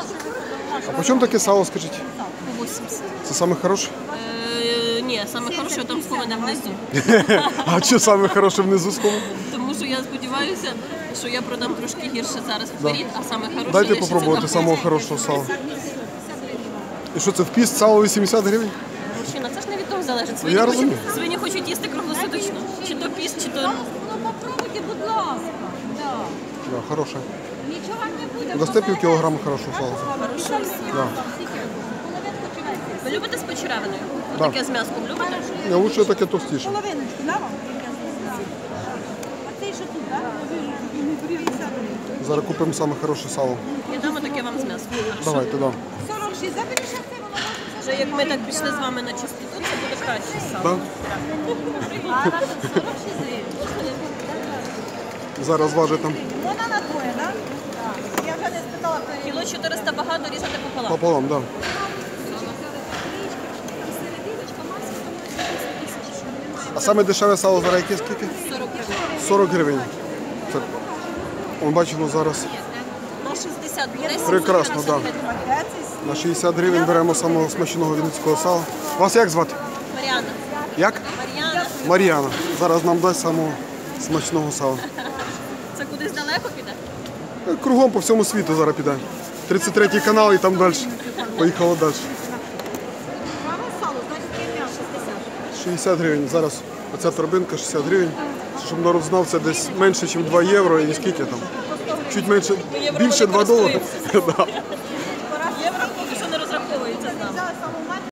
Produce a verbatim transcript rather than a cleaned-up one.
А по чому таке сало, скажіть? По вісімдесят. Це саме хороше? Е, ні, саме хороше там сховане внизу. А що саме хороше внизу сховано? Тому що я сподіваюся, що я продам трошки гірше зараз вперед, а саме хороше Дайте лишиться попробувати на самого потім. хорошого сала. І що це, в піст сало вісімдесят гривень? Мужчина, це ж не від того залежить. Свині, Я хочуть, розумію. свині хочуть їсти круглосуточно. Чи то піст, чи то... Ну попробуйте, будь ласка. Да. Да, хороше. Нічого вам не буде. Дасте пів кілограма хорошого сала? Хороше. Да. Ви любите з почеревиною? Да. Таке з м'яском любите? Не, лучше таке товстіше. Половиночку, да вам? А цей що тут, так? Зараз купимо саме хороше сало. І дамо таке вам з м'яском. Хорошо. Давайте, да. сорок шість, заберіть ще це, воно Вже як ми так пішли з вами на чистоту, це буде краще сало. Да? сорок шість гривень. Зараз важить там Вона на двоє, так? Так. Я вже не спитала. Кіло чотириста багато, різати пополам. пополам, да. А саме дешеве сало зараз яке скільки? сорок гривень. сорок гривень. Це, он бачимо зараз. На шістдесят буде. Прекрасно, сімдесят да. гривень. На шістдесят гривень беремо самого смачного вінницького сала. Вас як звати? Мар'яна. Як? Мар'яна. Мар'яна. Зараз нам дасть самого смачного сала. Це кудись далеко піде? Кругом по всьому світу зараз піде. тридцять третій канал і там далі. Поїхало далі. Право сало, значить, є м'ясо, шістдесят. шістдесят гривень. Зараз оця торбинка шістдесят гривень. Щоб народ знав, це десь менше, ніж два євро і скільки там. Чуть менше, більше два долари. Да.